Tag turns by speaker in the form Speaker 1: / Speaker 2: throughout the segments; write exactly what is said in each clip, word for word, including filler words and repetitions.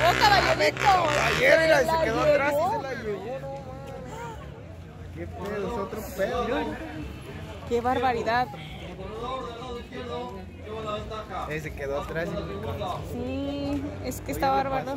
Speaker 1: caballerito.
Speaker 2: Caballero, mira,
Speaker 1: Se
Speaker 2: se
Speaker 1: la
Speaker 2: quedó atrás y
Speaker 1: llevó.
Speaker 2: se la llevó, no. Qué pedo, es otro pedo.
Speaker 1: Qué barbaridad.
Speaker 2: Eh, se quedó atrás y no alcanzó.
Speaker 1: Sí, es que está bárbaro.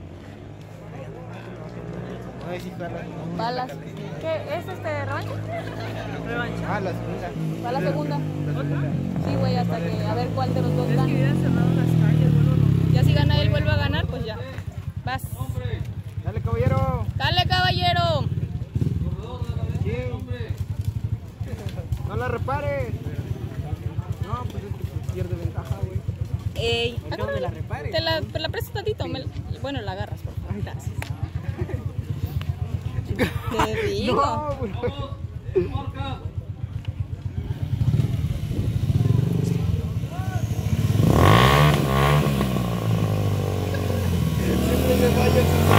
Speaker 2: No, sí, jala.
Speaker 1: Balas. ¿Qué es este revancha?
Speaker 3: Revancha.
Speaker 2: Ah, la segunda.
Speaker 1: Va la segunda. Sí, güey, hasta que a ver cuál de los dos
Speaker 3: Es que
Speaker 1: gana.
Speaker 3: hubieran cerrado las calles, bueno, no.
Speaker 1: Ya si gana él, vuelve a ganar, pues ya. Vas.
Speaker 2: Dale, caballero.
Speaker 1: Dale, caballero.
Speaker 2: Sí. No la repares. No, pues es que pierde ventaja, güey.
Speaker 1: Ey,
Speaker 2: No me la repares.
Speaker 1: te la, te la presto tantito. Me- bueno, la agarras, por favor. Gracias. Te digo.
Speaker 2: No, güey. Siempre me falla.